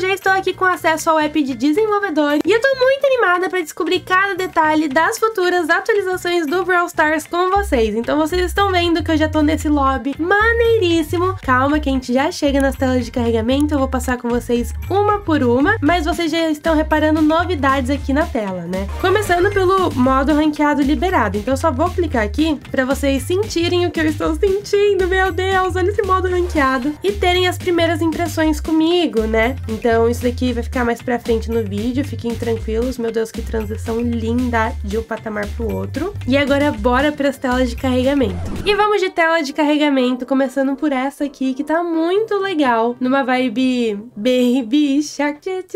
já estou aqui com acesso ao app de desenvolvedor e eu tô muito animada para descobrir cada detalhe das futuras atualizações do Brawl Stars com vocês. Então vocês estão vendo que eu já tô nesse lobby maneiríssimo. Calma que a gente já chega nas telas de carregamento, eu vou passar com vocês uma por uma, mas vocês já estão reparando novidades aqui na tela, né? Começando pelo modo ranqueado liberado. Então eu só vou clicar aqui para vocês sentirem o que eu estou sentindo. Meu Deus, olha esse modo ranqueado. E terem as primeiras impressões comigo, né? Então isso daqui vai ficar mais pra frente no vídeo, fiquem tranquilos. Meu Deus, que transição linda de um patamar pro outro. E agora bora pras telas de carregamento. E vamos de tela de carregamento, começando por essa aqui, que tá muito legal, numa vibe Baby Shark,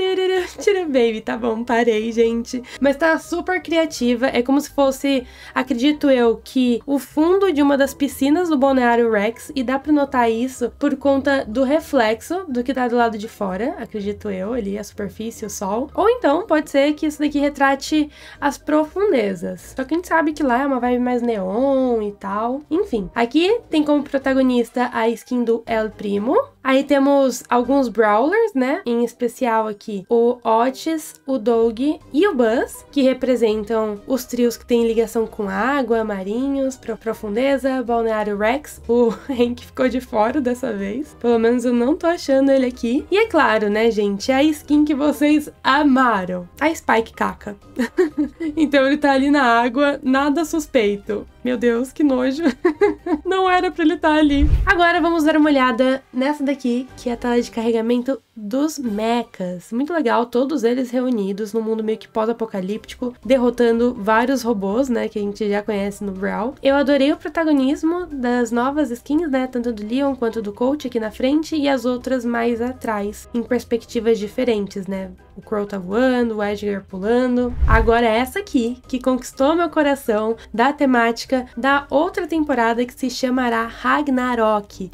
Baby, tá bom, parei, gente. Mas tá super criativa, é como se fosse, acredito eu, que o fundo de uma das piscinas do Balneário Rex, e dá pra notar isso por conta do reflexo do que tá do lado de fora, acredito eu, ali a superfície, o sol. Ou então, pode ser que isso daqui retrate as profundezas. Só que a gente sabe que lá é uma vibe mais neon e tal. Enfim, aqui tem como protagonista a skin do El Primo. Aí temos alguns Brawlers, né? Em especial aqui o Otis, o Doug e o Buzz, que representam os trios que têm ligação com água, marinhos, profundeza, Balneário Rex. O Hank ficou de fora dessa vez. Pelo menos eu não tô achando ele aqui. E é claro, né, gente? A skin que vocês amaram. A Spike Caca. Então ele tá ali na água, nada suspeito. Meu Deus, que nojo. Não era pra ele estar ali. Agora vamos dar uma olhada nessa daqui, que é a tela de carregamento dos mechas. Muito legal, todos eles reunidos num mundo meio que pós-apocalíptico, derrotando vários robôs, né, que a gente já conhece no Brawl. Eu adorei o protagonismo das novas skins, né, tanto do Leon quanto do Colt aqui na frente e as outras mais atrás, em perspectivas diferentes, né. O Crow tá voando, o Edgar pulando. Agora essa aqui, que conquistou meu coração, da temática da outra temporada que se chamará Ragnarok.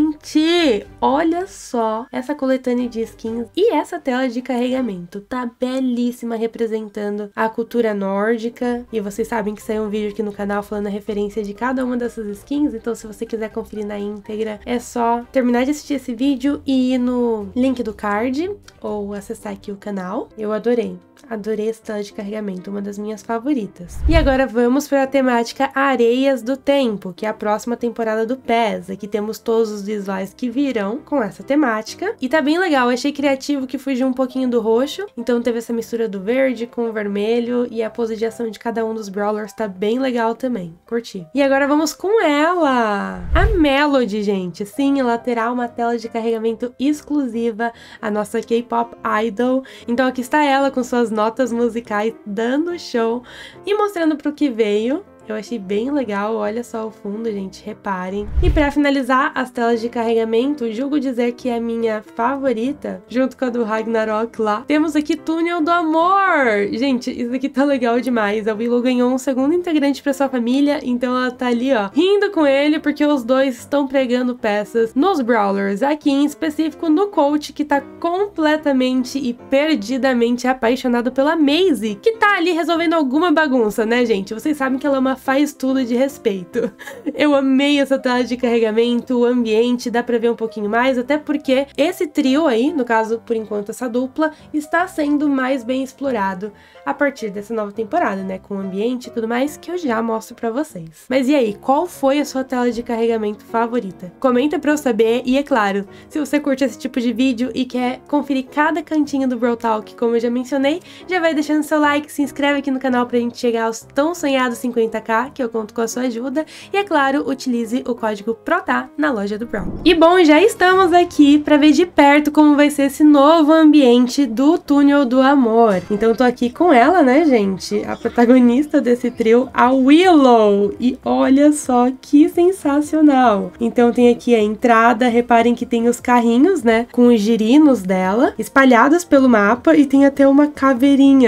Gente, olha só essa coletânea de skins e essa tela de carregamento. Tá belíssima, representando a cultura nórdica. E vocês sabem que saiu um vídeo aqui no canal falando a referência de cada uma dessas skins. Então se você quiser conferir na íntegra, é só terminar de assistir esse vídeo e ir no link do card ou acessar aqui o canal. Eu adorei. Adorei essa tela de carregamento, uma das minhas favoritas. E agora vamos para a temática Areias do Tempo, que é a próxima temporada do PES. Aqui temos todos os visuais que virão com essa temática. E tá bem legal, eu achei criativo que fugiu um pouquinho do roxo. Então teve essa mistura do verde com o vermelho e a pose de ação de cada um dos Brawlers tá bem legal também. Curti. E agora vamos com ela! A Melody, gente. Sim, ela terá uma tela de carregamento exclusiva, a nossa K-pop idol. Então aqui está ela com suas notas musicais dando show e mostrando pro que veio. Eu achei bem legal, olha só o fundo, gente, reparem. E pra finalizar as telas de carregamento, julgo dizer que é a minha favorita, junto com a do Ragnarok lá, temos aqui Túnel do Amor! Gente, isso aqui tá legal demais. A Willow ganhou um segundo integrante pra sua família, então ela tá ali, ó, rindo com ele, porque os dois estão pregando peças nos Brawlers. Aqui em específico no Colt, que tá completamente e perdidamente apaixonado pela Maisie, que tá ali resolvendo alguma bagunça, né, gente? Vocês sabem que ela é uma faz tudo de respeito. Eu amei essa tela de carregamento, o ambiente, dá pra ver um pouquinho mais, até porque esse trio aí, no caso, por enquanto essa dupla, está sendo mais bem explorado a partir dessa nova temporada, né, com o ambiente e tudo mais, que eu já mostro pra vocês. Mas e aí, qual foi a sua tela de carregamento favorita? Comenta pra eu saber, e é claro, se você curte esse tipo de vídeo e quer conferir cada cantinho do Brawl Talk, como eu já mencionei, já vai deixando seu like, se inscreve aqui no canal pra gente chegar aos tão sonhados 50k, que eu conto com a sua ajuda, e é claro, utilize o código PROTA na loja do Brawl. E bom, já estamos aqui pra ver de perto como vai ser esse novo ambiente do Túnel do Amor. Então eu tô aqui com ela, né, gente? A protagonista desse trio, a Willow. E olha só que sensacional. Então tem aqui a entrada, reparem que tem os carrinhos, né, com os girinos dela, espalhados pelo mapa, e tem até uma caveirinha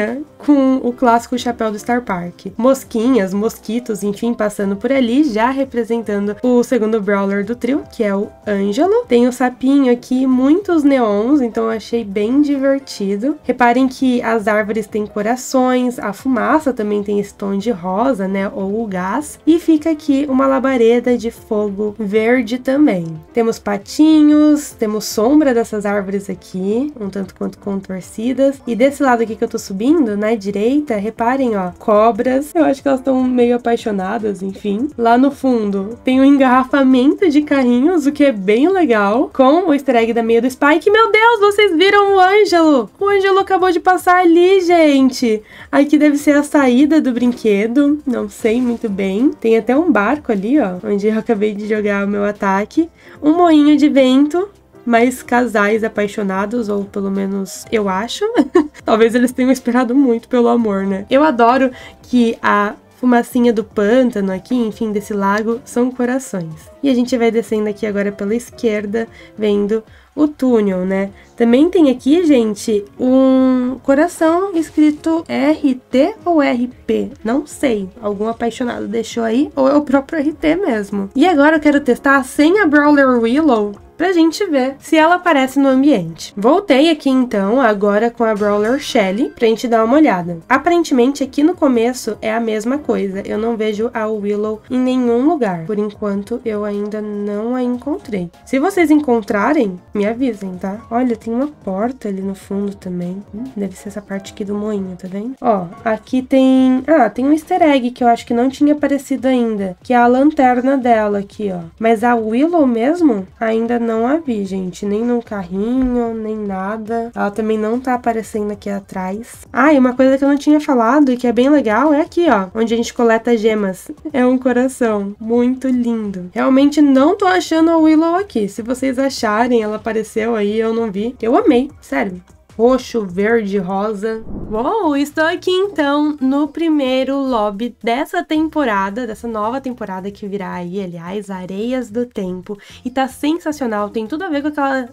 com o clássico chapéu do Star Park. Mosquinhas, mosquitos, enfim, passando por ali, já representando o segundo brawler do trio, que é o Ângelo. Tem o sapinho aqui, muitos neons, então eu achei bem divertido. Reparem que as árvores têm corações, a fumaça também tem esse tom de rosa, né, ou o gás. E fica aqui uma labareda de fogo verde também. Temos patinhos, temos sombra dessas árvores aqui, um tanto quanto contorcidas. E desse lado aqui que eu tô subindo, na direita, reparem, ó, cobras. Eu acho que elas estão meio apaixonadas, enfim. Lá no fundo tem um engarrafamento de carrinhos, o que é bem legal, com o easter egg da meia do Spike. Meu Deus, vocês viram o Ângelo? O Ângelo acabou de passar ali, gente. Aqui deve ser a saída do brinquedo, não sei muito bem. Tem até um barco ali, ó, onde eu acabei de jogar o meu ataque. Um moinho de vento, mais casais apaixonados, ou pelo menos eu acho. Talvez eles tenham esperado muito pelo amor, né? Eu adoro que a fumacinha do pântano aqui, enfim, desse lago, são corações. E a gente vai descendo aqui agora pela esquerda, vendo o túnel, né? Também tem aqui, gente, um coração escrito RT ou RP, não sei. Algum apaixonado deixou aí, ou é o próprio RT mesmo. E agora eu quero testar sem a Brawler Willow, pra gente ver se ela aparece no ambiente. Voltei aqui então, agora com a Brawler Shelly, pra gente dar uma olhada. Aparentemente aqui no começo é a mesma coisa, eu não vejo a Willow em nenhum lugar. Por enquanto eu ainda não a encontrei. Se vocês encontrarem, me avisem, tá? Olha, tem uma porta ali no fundo também. Deve ser essa parte aqui do moinho, tá vendo? Ó, aqui tem... Ah, tem um easter egg que eu acho que não tinha aparecido ainda, que é a lanterna dela aqui, ó. Mas a Willow mesmo, ainda não a vi, gente. Nem no carrinho, nem nada. Ela também não tá aparecendo aqui atrás. Ah, e uma coisa que eu não tinha falado e que é bem legal é aqui, ó, onde a gente coleta gemas. É um coração. Muito lindo. Realmente não tô achando a Willow aqui. Se vocês acharem, ela apareceu aí, eu não vi. Eu amei, sério. Roxo, verde, rosa. Uou, estou aqui então no primeiro lobby dessa temporada, dessa nova temporada que virá aí, aliás, Areias do Tempo. E tá sensacional, tem tudo a ver com aquela...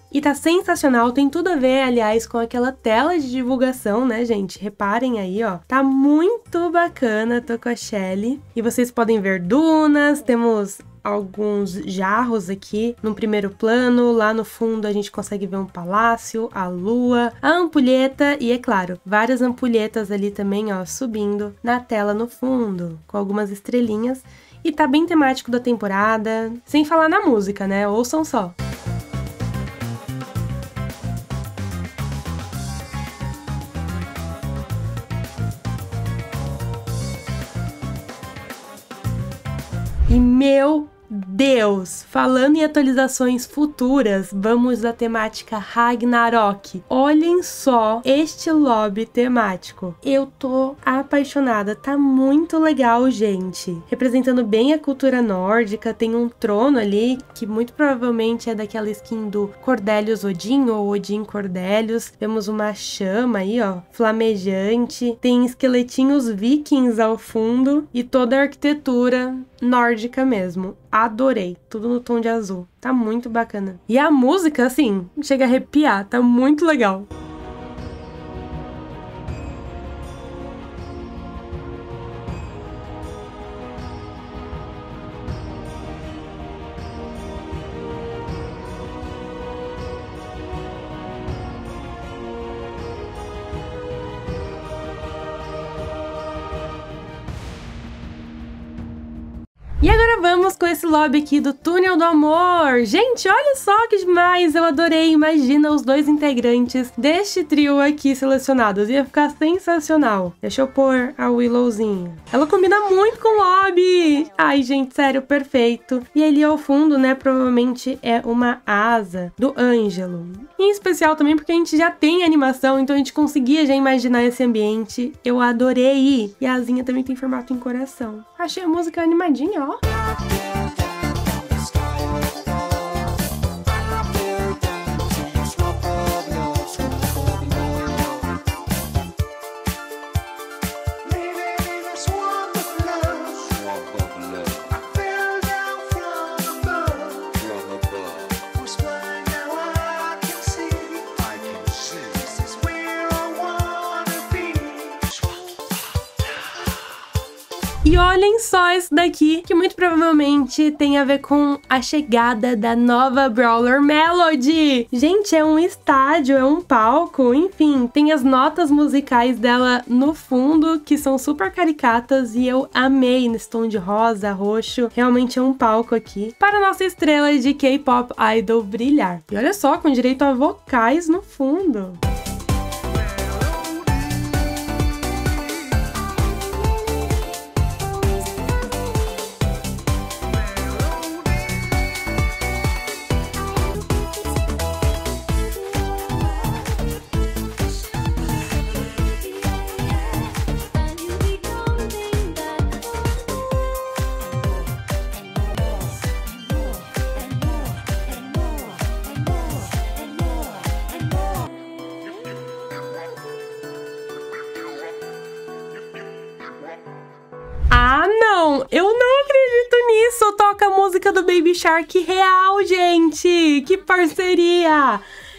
aliás, com aquela tela de divulgação, né, gente? Reparem aí, ó. Tá muito bacana, tô com a Shelly. E vocês podem ver dunas, temos alguns jarros aqui no primeiro plano, lá no fundo a gente consegue ver um palácio, a lua, a ampulheta e, é claro, várias ampulhetas ali também, ó, subindo na tela no fundo, com algumas estrelinhas, e tá bem temático da temporada, sem falar na música, né? Ouçam só. E meu Deus! Falando em atualizações futuras, vamos da temática Ragnarok. Olhem só este lobby temático. Eu tô apaixonada, tá muito legal, gente. Representando bem a cultura nórdica, tem um trono ali, que muito provavelmente é daquela skin do Cordelius Odin, ou Odin Cordelius. Temos uma chama aí, ó, flamejante. Tem esqueletinhos vikings ao fundo e toda a arquitetura nórdica mesmo. Adorei, tudo no tom de azul, tá muito bacana. E a música, assim, chega a arrepiar, tá muito legal. E agora vamos com esse lobby aqui do Túnel do Amor. Gente, olha só que demais, eu adorei. Imagina os dois integrantes deste trio aqui selecionados. Ia ficar sensacional. Deixa eu pôr a Willowzinha. Ela combina muito com o lobby. Ai, gente, sério, perfeito. E ali ao fundo, né, provavelmente é uma asa do Ângelo. Em especial também porque a gente já tem animação, então a gente conseguia já imaginar esse ambiente. Eu adorei. E a asinha também tem formato em coração. Achei a música animadinha, ó. E olhem só esse daqui, que muito provavelmente tem a ver com a chegada da nova Brawler Melody. Gente, é um estádio, é um palco, enfim, tem as notas musicais dela no fundo, que são super caricatas, e eu amei nesse tom de rosa, roxo. Realmente é um palco aqui para a nossa estrela de K-pop idol brilhar. E olha só, com direito a vocais no fundo. Ah, não! Eu não acredito nisso! Toca a música do Baby Shark real, gente! Que parceria!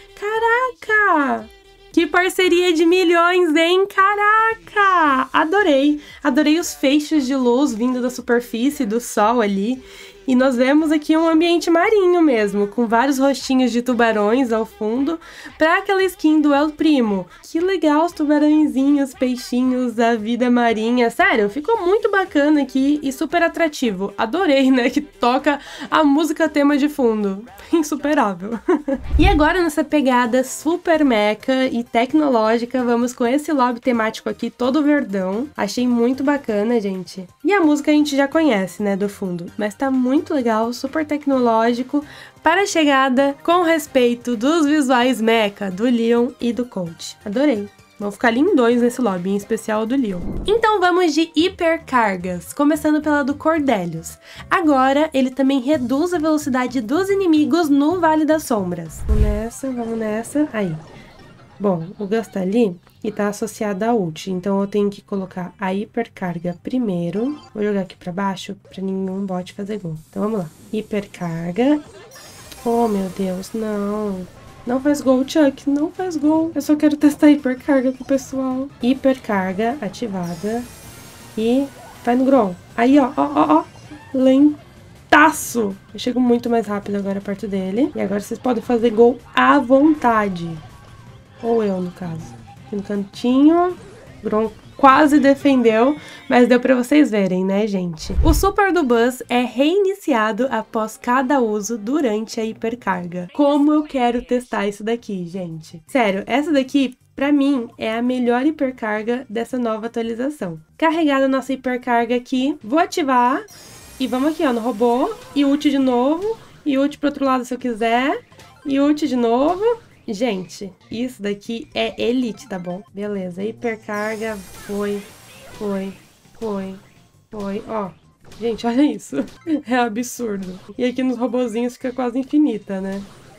Caraca! Que parceria de milhões, hein? Caraca! Adorei! Adorei os feixes de luz vindo da superfície do sol ali. E nós vemos aqui um ambiente marinho mesmo, com vários rostinhos de tubarões ao fundo, para aquela skin do El Primo. Que legal os tubarõezinhos, peixinhos da vida marinha. Sério, ficou muito bacana aqui e super atrativo. Adorei, né, que toca a música tema de fundo. Insuperável. E agora nessa pegada super mecha e tecnológica, vamos com esse lobby temático aqui todo verdão. Achei muito bacana, gente. E a música a gente já conhece, né, do fundo, mas tá muito legal, super tecnológico, para a chegada com respeito dos visuais mecha do Leon e do Colt. Adorei. Vão ficar lindões nesse lobby, em especial do Leon. Então vamos de hipercargas, começando pela do Cordelius. Agora ele também reduz a velocidade dos inimigos no Vale das Sombras. Vamos nessa. Aí. Bom, o Gus tá ali e tá associado à ult, então eu tenho que colocar a hipercarga primeiro. Vou jogar aqui pra baixo pra nenhum bot fazer gol. Então vamos lá. Hipercarga. Oh, meu Deus, não. Não faz gol, Chuck, não faz gol. Eu só quero testar a hipercarga com o pessoal. Hipercarga ativada. E vai no Grom. Aí, ó. Lentaço. Eu chego muito mais rápido agora perto dele. E agora vocês podem fazer gol à vontade. Ou eu, no caso. Aqui no cantinho. Grom quase defendeu, mas deu pra vocês verem, né, gente? O super do Buzz é reiniciado após cada uso durante a hipercarga. Como eu quero testar isso daqui, gente? Sério, essa daqui, pra mim, é a melhor hipercarga dessa nova atualização. Carregada a nossa hipercarga aqui, vou ativar e vamos aqui, ó, no robô, e ult de novo, e ult pro outro lado se eu quiser, e ult de novo. Gente, isso daqui é elite, tá bom? Beleza, hipercarga, foi. Ó, gente, olha isso. É absurdo. E aqui nos robozinhos fica quase infinita, né?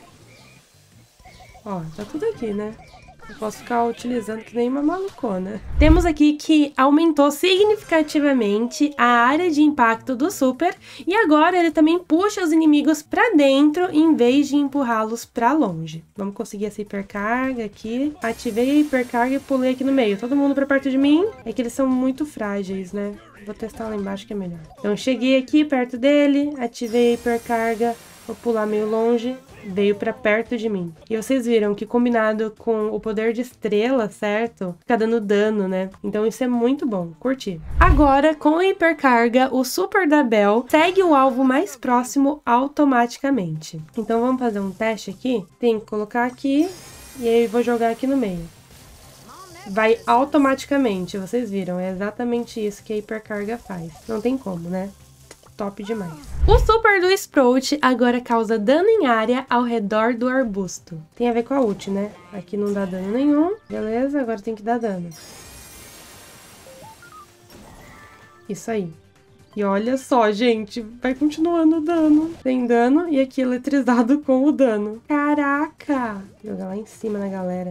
Ó, tá tudo aqui, né? Eu posso ficar utilizando que nem uma malucona. Temos aqui que aumentou significativamente a área de impacto do super e agora ele também puxa os inimigos pra dentro em vez de empurrá-los pra longe. Vamos conseguir essa hipercarga aqui. Ativei a hipercarga e pulei aqui no meio. Todo mundo pra perto de mim. É que eles são muito frágeis, né? Vou testar lá embaixo que é melhor. Então cheguei aqui perto dele, ativei a hipercarga, vou pular meio longe. Veio pra perto de mim. E vocês viram que combinado com o poder de estrela, certo? Fica dando dano, né? Então isso é muito bom. Curti. Agora, com a hipercarga, o super da Bell segue o alvo mais próximo automaticamente. Então vamos fazer um teste aqui. Tem que colocar aqui e aí vou jogar aqui no meio. Vai automaticamente, vocês viram. É exatamente isso que a hipercarga faz. Não tem como, né? Top demais. O super do Sprout agora causa dano em área ao redor do arbusto. Tem a ver com a ult, né? Aqui não dá dano nenhum. Beleza, agora tem que dar dano. Isso aí. E olha só, gente, vai continuando o dano. Tem dano e aqui eletrizado com o dano. Caraca! Vou jogar lá em cima na galera.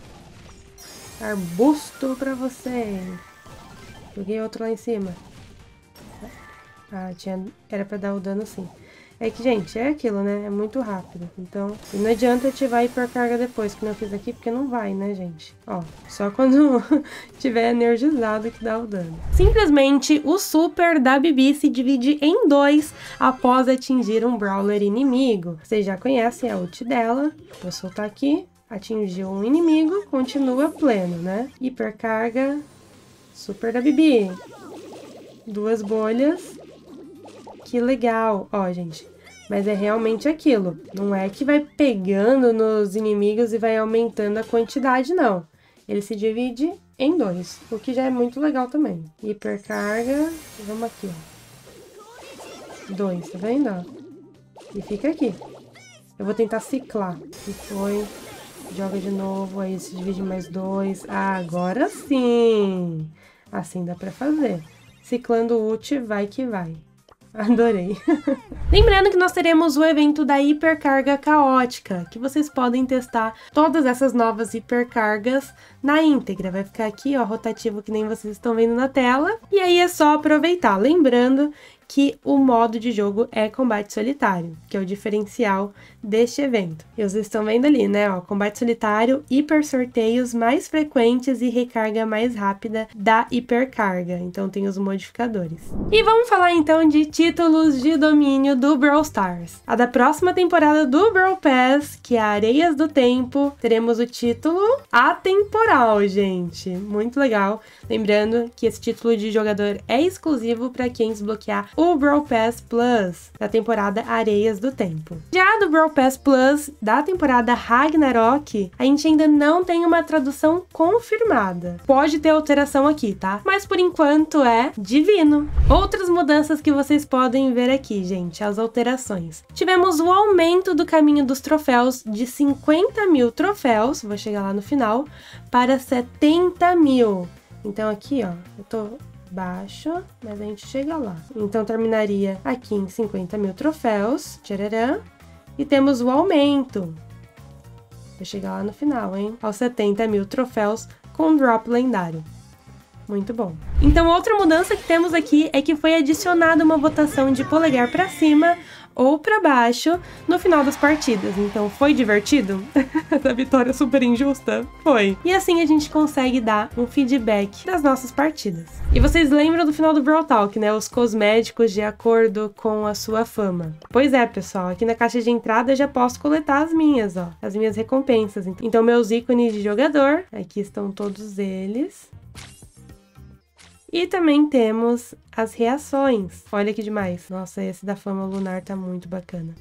Arbusto pra você. Joguei outro lá em cima. Ah, era pra dar o dano sim. É que, gente, é aquilo, né? É muito rápido. Então, não adianta ativar a hipercarga depois, que não fiz aqui, porque não vai, né, gente? Ó, só quando tiver energizado que dá o dano. Simplesmente, o super da Bibi se divide em 2 após atingir um Brawler inimigo. Vocês já conhecem a ult dela. Vou soltar aqui. Atingiu um inimigo, continua pleno, né? Hipercarga, super da Bibi. 2 bolhas. Que legal. Ó, gente, mas é realmente aquilo. Não é que vai pegando nos inimigos e vai aumentando a quantidade, não. Ele se divide em 2, o que já é muito legal também. Hipercarga, vamos aqui, ó. 2, tá vendo, ó? E fica aqui. Eu vou tentar ciclar. E foi, joga de novo, aí se divide mais 2. Ah, agora sim! Assim dá pra fazer. Ciclando o ult, vai que vai. Adorei. Lembrando que nós teremos o evento da hipercarga caótica, que vocês podem testar todas essas novas hipercargas na íntegra. Vai ficar aqui, ó, rotativo que nem vocês estão vendo na tela. E aí é só aproveitar. Lembrando que o modo de jogo é combate solitário, que é o diferencial deste evento. E vocês estão vendo ali, né, ó, combate solitário, hiper sorteios mais frequentes e recarga mais rápida da hipercarga. Então tem os modificadores. E vamos falar então de títulos de domínio do Brawl Stars. A da próxima temporada do Brawl Pass, que é Areias do Tempo, teremos o título atemporal, gente. Muito legal. Lembrando que esse título de jogador é exclusivo para quem desbloquear o Brawl Pass Plus da temporada Areias do Tempo. Já do Brawl Pass Plus da temporada Ragnarok, a gente ainda não tem uma tradução confirmada. Pode ter alteração aqui, tá? Mas por enquanto é divino. Outras mudanças que vocês podem ver aqui, gente, as alterações. Tivemos o aumento do caminho dos troféus de 50 mil troféus, vou chegar lá no final, para 70 mil. Então aqui, ó, eu tô baixo, mas a gente chega lá. Então terminaria aqui em 50 mil troféus, tchararã, e temos o aumento. Vou chegar lá no final, hein? Aos 70 mil troféus com drop lendário. Muito bom. Então outra mudança que temos aqui é que foi adicionada uma votação de polegar para cima ou para baixo no final das partidas. Então foi divertido? Essa vitória super injusta? Foi. E assim a gente consegue dar um feedback das nossas partidas. E vocês lembram do final do Brawl Talk, né? Os cosméticos de acordo com a sua fama. Pois é, pessoal, aqui na caixa de entrada eu já posso coletar as minhas, ó. As minhas recompensas. Então meus ícones de jogador, aqui estão todos eles. E também temos as reações. Olha que demais. Nossa, esse da fama lunar tá muito bacana.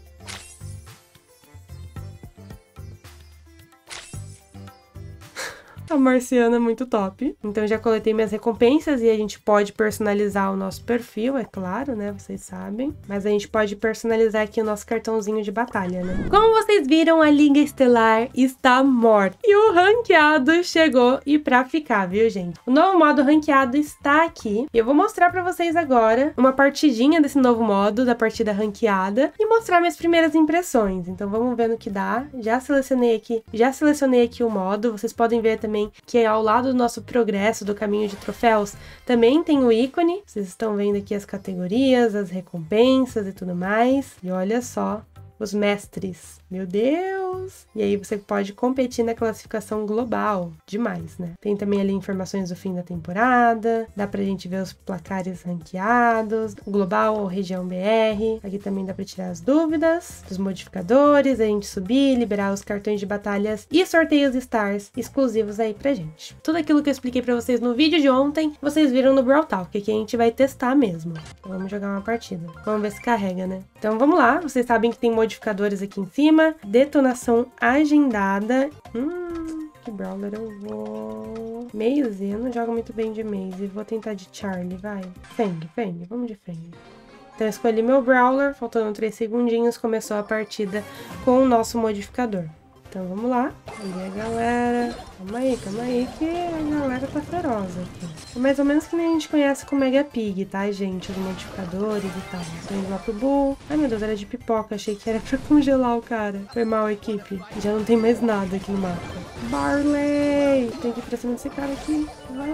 A marciana é muito top. Então já coletei minhas recompensas e a gente pode personalizar o nosso perfil, é claro, né? Vocês sabem. Mas a gente pode personalizar aqui o nosso cartãozinho de batalha, né? Como vocês viram, a Liga Estelar está morta. E o ranqueado chegou e pra ficar, viu, gente? O novo modo ranqueado está aqui. E eu vou mostrar pra vocês agora uma partidinha desse novo modo, da partida ranqueada. E mostrar minhas primeiras impressões. Então vamos ver no que dá. Já selecionei aqui o modo. Vocês podem ver também que ao lado do nosso progresso do caminho de troféus também tem o ícone. Vocês estão vendo aqui as categorias, as recompensas e tudo mais. E olha só, os mestres. Meu Deus! E aí você pode competir na classificação global. Demais, né? Tem também ali informações do fim da temporada. Dá pra gente ver os placares ranqueados. Global ou região BR. Aqui também dá pra tirar as dúvidas dos modificadores. A gente subir, liberar os cartões de batalhas e sorteios Stars exclusivos aí pra gente. Tudo aquilo que eu expliquei pra vocês no vídeo de ontem, vocês viram no Brawl Talk, que aqui a gente vai testar mesmo. Então vamos jogar uma partida. Vamos ver se carrega, né? Então vamos lá. Vocês sabem que tem modificadores aqui em cima. Detonação agendada. Que brawler eu vou? Maze? Eu não jogo muito bem de Maze. Vou tentar de Charlie, vai. Feng. Vamos de Feng. Então eu escolhi meu brawler. Faltando 3 segundinhos, começou a partida com o nosso modificador. Então vamos lá. Ali a galera. Calma aí, que a galera tá feroz aqui. É mais ou menos que nem a gente conhece com Mega Pig, tá, gente? Os modificadores e tal. Tô indo lá pro Bull. Ai, meu Deus, era de pipoca. Achei que era pra congelar o cara. Foi mal, equipe. Já não tem mais nada aqui no mapa. Barley! Tem que ir pra cima desse cara aqui.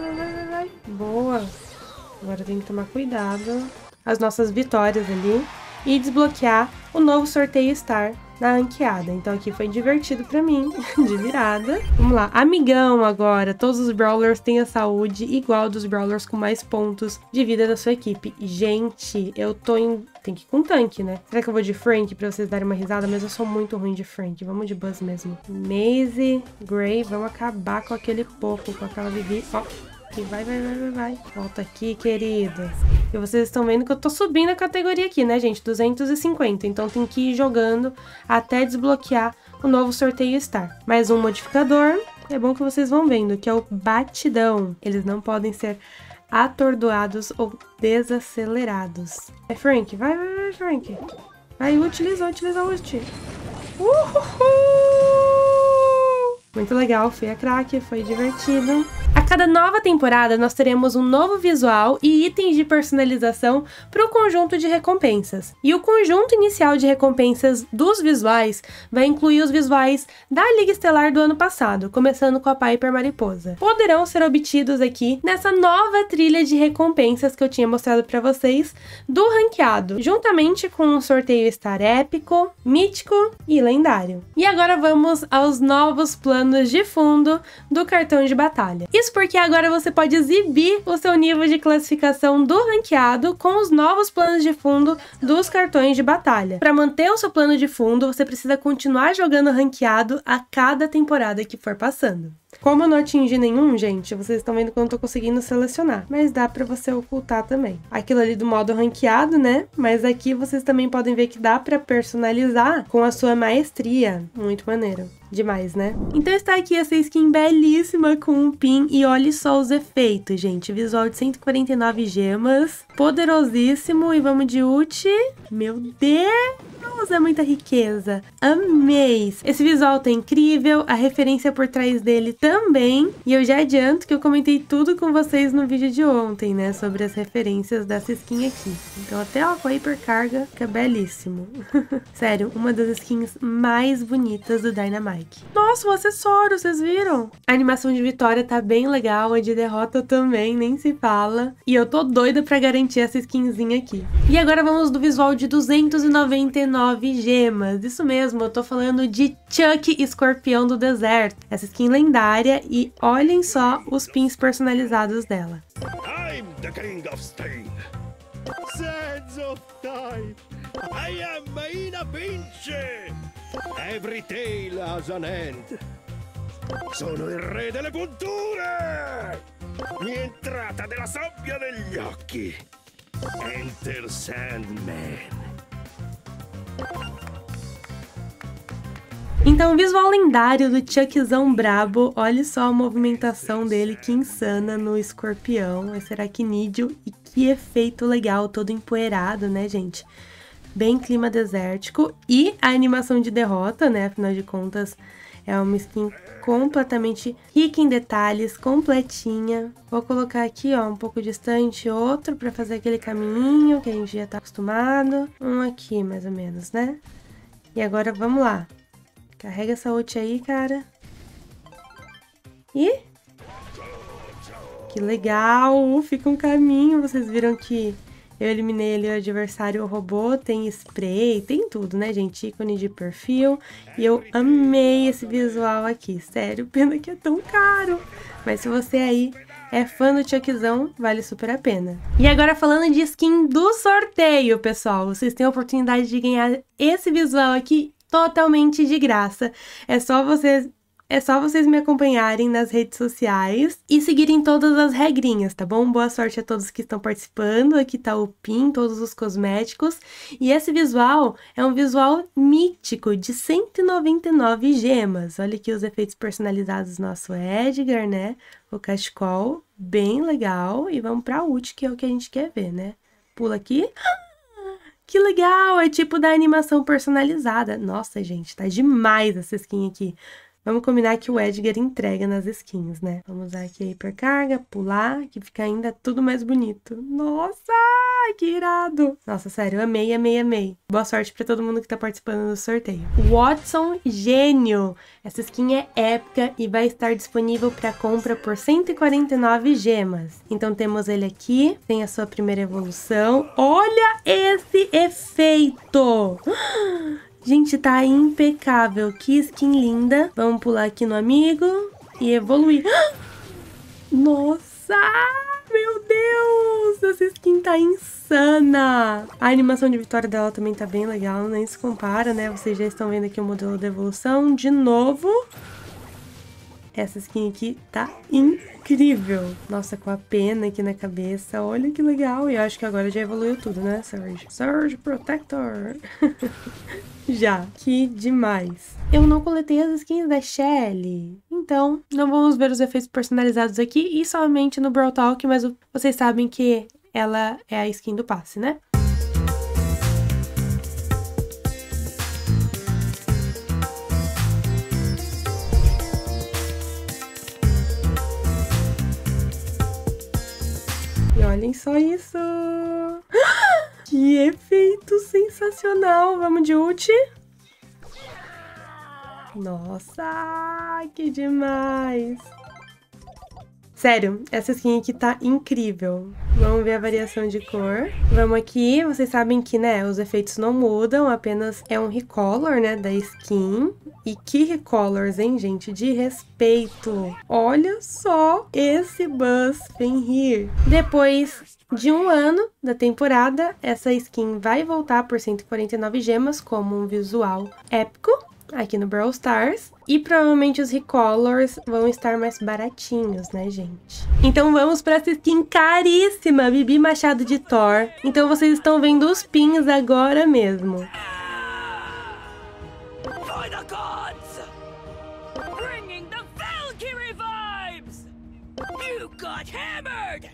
Vai. Boa. Agora tem que tomar cuidado. As nossas vitórias ali. e desbloquear o novo sorteio Star na ranqueada. Então aqui foi divertido pra mim, de virada. Vamos lá, amigão agora. Todos os Brawlers têm a saúde igual dos Brawlers com mais pontos de vida da sua equipe. Gente, eu tô em... Tem que ir com tanque, né? Será que eu vou de Frank pra vocês darem uma risada? Mas eu sou muito ruim de Frank. Vamos de Buzz mesmo. Maisie, Gray, vamos acabar com aquele Poco, com aquela Bibi. Ó. Vai. Volta aqui, querido. E vocês estão vendo que eu tô subindo a categoria aqui, né, gente? 250. Então tem que ir jogando até desbloquear o novo sorteio Star. Mais um modificador. É bom que vocês vão vendo, que é o batidão. Eles não podem ser atordoados ou desacelerados. É Frank. Vai, Frank. Vai, utiliza o ult. Muito legal, foi a craque, foi divertido. A cada nova temporada, nós teremos um novo visual e itens de personalização para o conjunto de recompensas. E o conjunto inicial de recompensas dos visuais vai incluir os visuais da Liga Estelar do ano passado, começando com a Piper Mariposa. Poderão ser obtidos aqui nessa nova trilha de recompensas que eu tinha mostrado para vocês do ranqueado, juntamente com um sorteio Star épico, mítico e lendário. E agora vamos aos novos planos de fundo do cartão de batalha. Isso porque agora você pode exibir o seu nível de classificação do ranqueado com os novos planos de fundo dos cartões de batalha. Para manter o seu plano de fundo, você precisa continuar jogando ranqueado a cada temporada que for passando. Como eu não atingi nenhum, gente, vocês estão vendo que eu não tô conseguindo selecionar, mas dá pra você ocultar também. Aquilo ali do modo ranqueado, né? Mas aqui vocês também podem ver que dá pra personalizar com a sua maestria. Muito maneiro. Demais, né? Então está aqui essa skin belíssima com um pin e olhe só os efeitos, gente. Visual de 149 gemas, poderosíssimo e vamos de ult. Meu Deus, é muita riqueza. Amei! Esse visual tá incrível, a referência por trás dele também. E eu já adianto que eu comentei tudo com vocês no vídeo de ontem, né? Sobre as referências dessa skin aqui. Então até ó, com a hipercarga fica belíssimo. Sério, uma das skins mais bonitas do Dynamite. Nossa, o acessório, vocês viram? A animação de vitória tá bem legal, a de derrota também, nem se fala. E eu tô doida pra garantir essa skinzinha aqui. E agora vamos do visual de 299 gemas. Isso mesmo, eu tô falando de Chuck Escorpião do Deserto. Essa skin lendária e olhem só os pins personalizados dela. I'm the King of Stein. Sands of Time. I am Maina Vinci. Every tale has an end. Sono il re delle punture. Mi entrata della sabbia negli occhi. Enter Sandman. Então, o visual lendário do Chuckzão brabo, olha só a movimentação dele, que insana no escorpião, esse aracnídeo, e que efeito legal, todo empoeirado, né, gente? Bem clima desértico, e a animação de derrota, né, afinal de contas, é uma skin completamente rica em detalhes, completinha. Vou colocar aqui, ó, um pouco distante, outro, pra fazer aquele caminho que a gente já tá acostumado. Um aqui, mais ou menos, né? E agora, vamos lá. Carrega essa ult aí, cara. Ih! Que legal! Fica um caminho. Vocês viram que eu eliminei ali o adversário, o robô. Tem spray, tem tudo, né, gente? Ícone de perfil. E eu amei esse visual aqui. Sério, pena que é tão caro. Mas se você aí é fã do Chuckzão, vale super a pena. E agora falando de skin do sorteio, pessoal. Vocês têm a oportunidade de ganhar esse visual aqui totalmente de graça. É só vocês me acompanharem nas redes sociais e seguirem todas as regrinhas, tá bom? Boa sorte a todos que estão participando. Aqui tá o pin, todos os cosméticos. E esse visual é um visual mítico de 199 gemas. Olha aqui os efeitos personalizados do nosso Edgar, né? O cachecol, bem legal. E vamos pra ult, que é o que a gente quer ver, né? Pula aqui. Que legal! É tipo da animação personalizada. Nossa, gente, tá demais essa skin aqui. Vamos combinar que o Edgar entrega nas skins, né? Vamos usar aqui a hipercarga, pular, que fica ainda tudo mais bonito. Nossa! Que irado! Nossa, sério, amei, amei, amei. Boa sorte pra todo mundo que tá participando do sorteio. Watson Gênio. Essa skin é épica e vai estar disponível para compra por 149 gemas. Então temos ele aqui, tem a sua primeira evolução. Olha esse efeito! Gente, tá impecável. Que skin linda. Vamos pular aqui no amigo e evoluir. Nossa! Meu Deus! Essa skin tá insana! A animação de vitória dela também tá bem legal, nem se compara, né? Vocês já estão vendo aqui o modelo da evolução. De novo, essa skin aqui tá incrível. Nossa, com a pena aqui na cabeça. Olha que legal. E eu acho que agora já evoluiu tudo, né, Surge? Surge Protector! Já. Que demais. Eu não coletei as skins da Shelly. Então, não vamos ver os efeitos personalizados aqui e somente no Brawl Talk, mas vocês sabem que ela é a skin do passe, né? E olhem só isso! Que efeito sensacional! Vamos de ult. Nossa, que demais! Sério, essa skin aqui tá incrível. Vamos ver a variação de cor. Vamos aqui, vocês sabem que, né, os efeitos não mudam, apenas é um recolor, né, da skin. E que recolors, hein, gente? De respeito. Olha só esse Buzz Fenrir. Depois de um ano da temporada, essa skin vai voltar por 149 gemas como um visual épico aqui no Brawl Stars. E provavelmente os recolors vão estar mais baratinhos, né, gente? Então vamos para essa skin caríssima, Bibi Machado de Thor. Então vocês estão vendo os pins agora mesmo. By the gods! Bringing the Valkyrie vibes! You got hammered!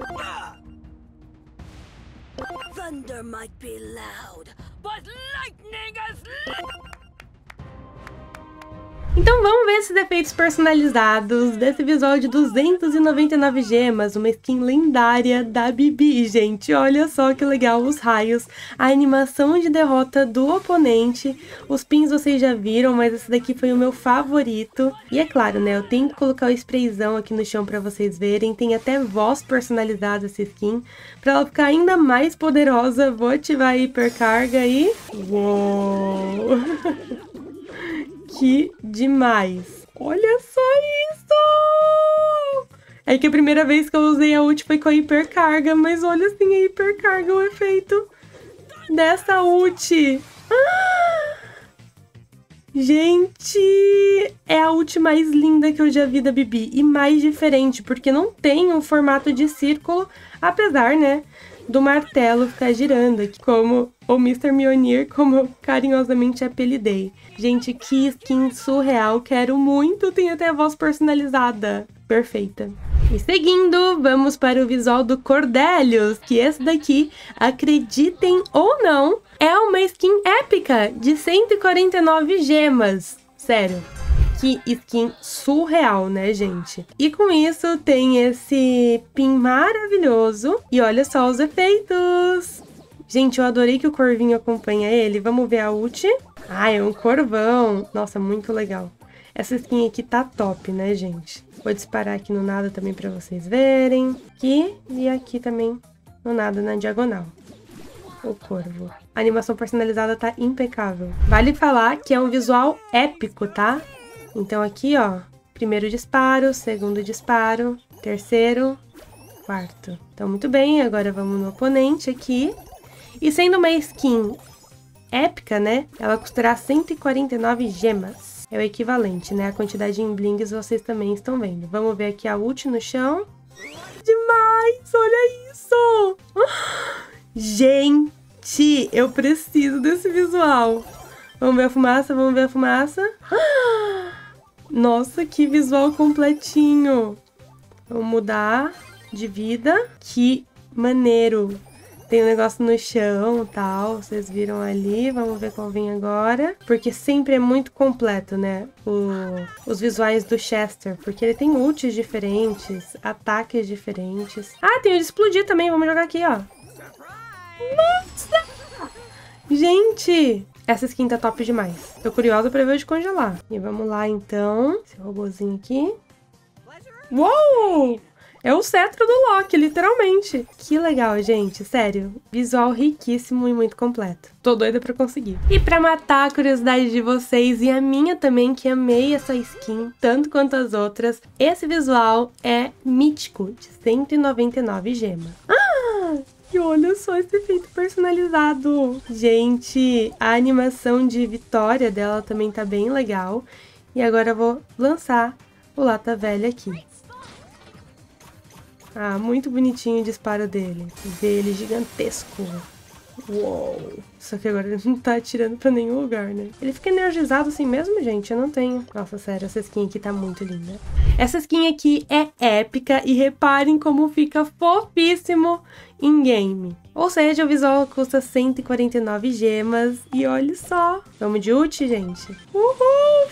Thunder might be loud, but lightning is Então vamos ver esses efeitos personalizados desse visual de 299 gemas, uma skin lendária da Bibi, gente. Olha só que legal os raios, a animação de derrota do oponente. Os pins vocês já viram, mas esse daqui foi o meu favorito. E é claro, né, eu tenho que colocar o sprayzão aqui no chão pra vocês verem. Tem até voz personalizada essa skin, pra ela ficar ainda mais poderosa. Vou ativar a hipercarga e... Uou! Que demais! Olha só isso! É que a primeira vez que eu usei a ult foi com a hipercarga, mas olha assim a hipercarga, o efeito dessa ult. Gente, é a ult mais linda que eu já vi da Bibi e mais diferente, porque não tem um formato de círculo, apesar, né, do martelo ficar girando aqui, como o Mr. Mjolnir, como eu carinhosamente apelidei. Gente, que skin surreal, quero muito, tem até a voz personalizada. Perfeita. E seguindo, vamos para o visual do Cordelius, que esse daqui, acreditem ou não, é uma skin épica de 149 gemas. Sério. Que skin surreal, né, gente? E com isso tem esse pin maravilhoso. E olha só os efeitos. Gente, eu adorei que o corvinho acompanha ele. Vamos ver a ult. Ah, é um corvão. Nossa, muito legal. Essa skin aqui tá top, né, gente? Vou disparar aqui no nada também pra vocês verem. Aqui e aqui também no nada, na diagonal. O corvo. A animação personalizada tá impecável. Vale falar que é um visual épico, tá? Então aqui, ó, primeiro disparo, segundo disparo, terceiro, quarto. Então muito bem, agora vamos no oponente aqui. E sendo uma skin épica, né, ela custará 149 gemas. É o equivalente, né, a quantidade em blings vocês também estão vendo. Vamos ver aqui a ult no chão. Demais, olha isso! Gente, eu preciso desse visual. Vamos ver a fumaça, vamos ver a fumaça. Nossa, que visual completinho. Vamos mudar de vida. Que maneiro. Tem um negócio no chão e tal, vocês viram ali. Vamos ver qual vem agora. Porque sempre é muito completo, né? Os visuais do Chester. Porque ele tem ults diferentes, ataques diferentes. Ah, tem o de explodir também. Vamos jogar aqui, ó. Nossa! Gente, essa skin tá top demais. Tô curiosa pra ver o de congelar. E vamos lá, então. Esse robôzinho aqui. Uou! É o cetro do Loki, literalmente. Que legal, gente. Sério. Visual riquíssimo e muito completo. Tô doida pra conseguir. E pra matar a curiosidade de vocês e a minha também, que amei essa skin, tanto quanto as outras, esse visual é mítico, de 199 gemas. E olha só esse efeito personalizado. Gente, a animação de vitória dela também tá bem legal. E agora eu vou lançar o Lata Velha aqui. Ah, muito bonitinho o disparo dele. Vê ele gigantesco. Uou. Só que agora ele não tá atirando pra nenhum lugar, né? Ele fica energizado assim mesmo, gente? Eu não tenho. Nossa, sério, essa skin aqui tá muito linda. Essa skin aqui é épica e reparem como fica fofíssimo em game. Ou seja, o visual custa 149 gemas. E olha só. Vamos de ult, gente? Uhul!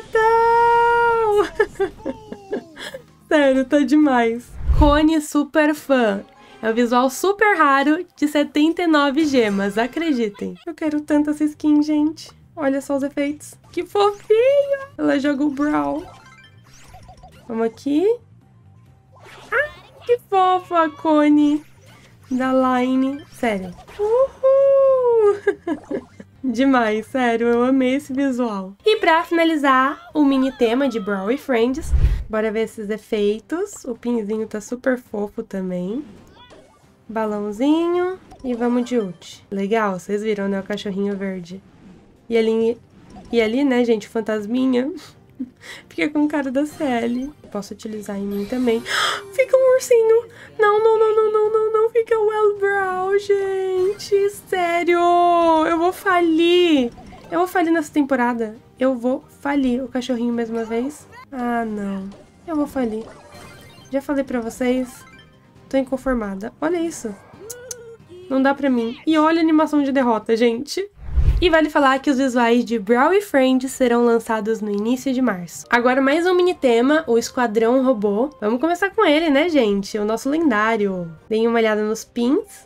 Foguetão! Sério, tá demais. Cone Super Fã. É um visual super raro de 79 gemas, acreditem. Eu quero tanto essa skin, gente. Olha só os efeitos. Que fofinha! Ela joga o Brawl. Vamos aqui. Ah, que fofa a Cone da Line. Sério. Uhul! Demais, sério, eu amei esse visual. E pra finalizar, o mini tema de Brawl e Friends. Bora ver esses efeitos. O pinzinho tá super fofo também. Balãozinho. E vamos de ult. Legal, vocês viram, né? O cachorrinho verde. E ali, né, gente, o fantasminha. Fica com cara da CL. Posso utilizar em mim também. Fica um ursinho. Não. Fica o Elbrow, gente. Sério. Eu vou falir. Eu vou falir nessa temporada. Eu vou falir. O cachorrinho mais uma vez. Ah, não. Eu vou falir. Já falei pra vocês. Tô inconformada. Olha isso. Não dá pra mim. E olha a animação de derrota, gente. E vale falar que os visuais de Brawl e Friends serão lançados no início de março. Agora mais um mini tema, o Esquadrão Robô. Vamos começar com ele, né, gente? O nosso lendário. Deem uma olhada nos pins.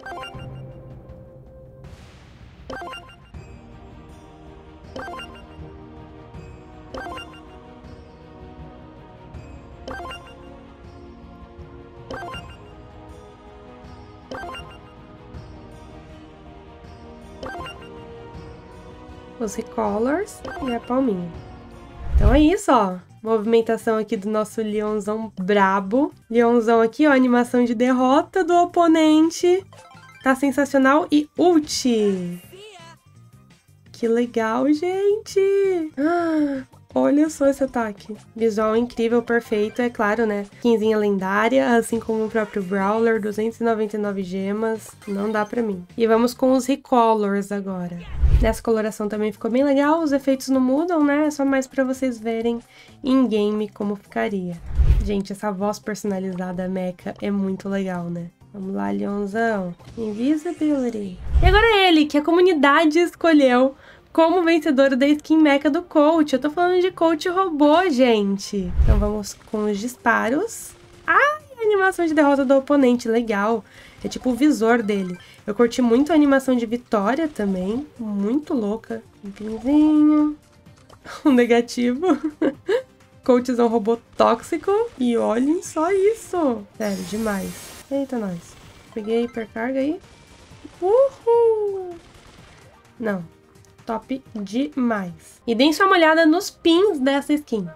Os recolors e a palminha. Então é isso, ó. Movimentação aqui do nosso leãozão brabo. Leãozão aqui, ó, animação de derrota do oponente. Tá sensacional. E ult. Que legal, gente. Olha só esse ataque. Visual incrível, perfeito, é claro, né? Skinzinha lendária, assim como o próprio Brawler, 299 gemas. Não dá pra mim. E vamos com os recolors agora. Nessa coloração também ficou bem legal, os efeitos não mudam, né? É só mais pra vocês verem em game como ficaria. Gente, essa voz personalizada mecha é muito legal, né? Vamos lá, Leãozão. Invisibility. E agora ele, que a comunidade escolheu como vencedor da skin mecha do Coach. Eu tô falando de Coach robô, gente. Então vamos com os disparos. Ai, animação de derrota do oponente, legal. É tipo o visor dele. Eu curti muito a animação de vitória também. Muito louca. Um pinzinho. Um negativo. Coachzão robô tóxico. E olhem só isso. Sério, demais. Eita, nós. Peguei hipercarga aí. Uhul! Não. Top demais. E deem só uma olhada nos pins dessa skin.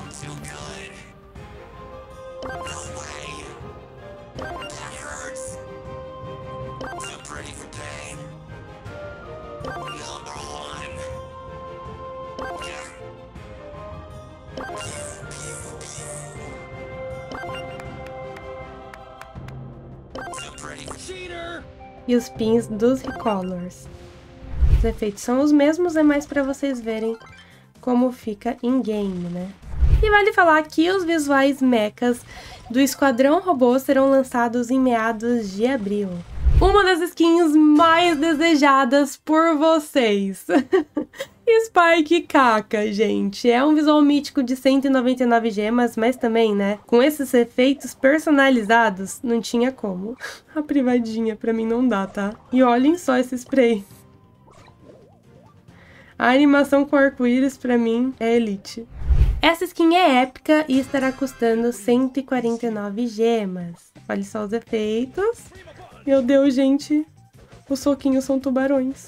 E os pins dos recolors. Os efeitos são os mesmos, é mais para vocês verem como fica em game, né? E vale falar que os visuais mechas do Esquadrão Robô serão lançados em meados de abril. Uma das skins mais desejadas por vocês. Spike Kaka, gente. É um visual mítico de 199 gemas, mas também, né? Com esses efeitos personalizados, não tinha como. A privadinha pra mim não dá, tá? E olhem só esse spray. A animação com arco-íris pra mim é elite. Essa skin é épica e estará custando 149 gemas. Olha só os efeitos. Meu Deus, gente. Os soquinhos são tubarões.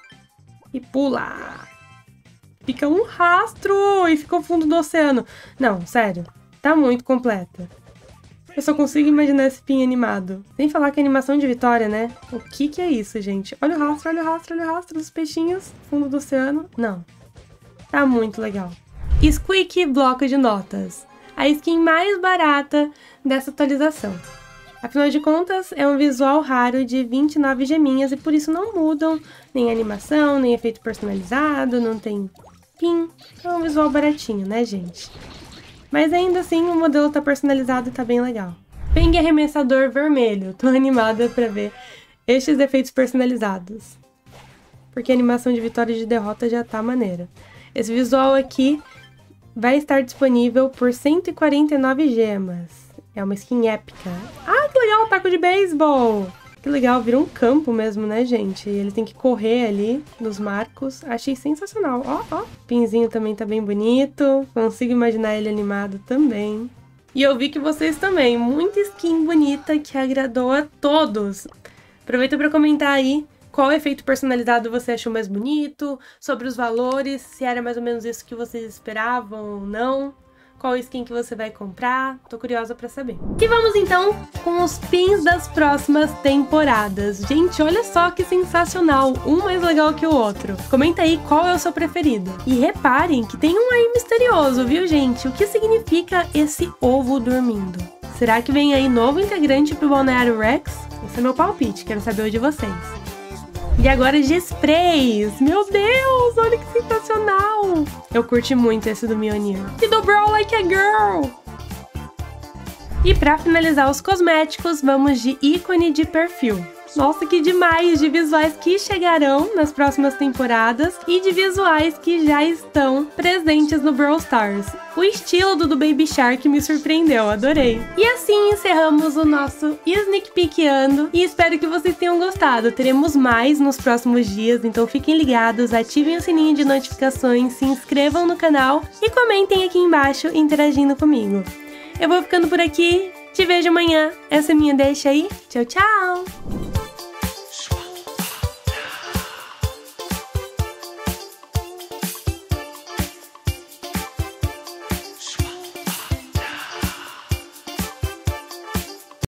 E pula! Fica um rastro e fica o fundo do oceano. Não, sério. Tá muito completa. Eu só consigo imaginar esse pin animado. Sem falar que a animação de Vitória, né? O que é isso, gente? Olha o rastro, olha o rastro, olha o rastro dos peixinhos. Fundo do oceano. Não. Tá muito legal. Squeak Bloco de Notas. A skin mais barata dessa atualização. Afinal de contas, é um visual raro de 29 geminhas e por isso não mudam nem animação, nem efeito personalizado, não tem pin. É um visual baratinho, né, gente? Mas ainda assim, o modelo tá personalizado e tá bem legal. Peng Arremessador Vermelho. Tô animada pra ver estes efeitos personalizados. Porque a animação de vitória e de derrota já tá maneira. Esse visual aqui vai estar disponível por 149 gemas. É uma skin épica. Ah, que legal, o taco de beisebol! Que legal, vira um campo mesmo, né, gente? Ele tem que correr ali nos marcos. Achei sensacional. Ó, ó. Pinzinho também tá bem bonito. Consigo imaginar ele animado também. E eu vi que vocês também. Muita skin bonita que agradou a todos. Aproveita para comentar aí qual efeito personalizado você achou mais bonito, sobre os valores, se era mais ou menos isso que vocês esperavam ou não. Qual skin que você vai comprar? Tô curiosa pra saber. E vamos então com os pins das próximas temporadas. Gente, olha só que sensacional, um mais legal que o outro. Comenta aí qual é o seu preferido. E reparem que tem um aí misterioso, viu, gente? O que significa esse ovo dormindo? Será que vem aí novo integrante pro Balneário Rex? Esse é meu palpite, quero saber o de vocês. E agora de sprays. Meu Deus, olha que sensacional. Eu curti muito esse do Mjolnir. E do Brawl Like a Girl. E pra finalizar os cosméticos, vamos de ícone de perfil. Nossa, que demais de visuais que chegarão nas próximas temporadas e de visuais que já estão presentes no Brawl Stars. O estilo do Baby Shark me surpreendeu, adorei. E assim encerramos o nosso Sneak Peekando e espero que vocês tenham gostado. Teremos mais nos próximos dias, então fiquem ligados, ativem o sininho de notificações, se inscrevam no canal e comentem aqui embaixo interagindo comigo. Eu vou ficando por aqui, te vejo amanhã. Essa é minha deixa aí. Tchau, tchau!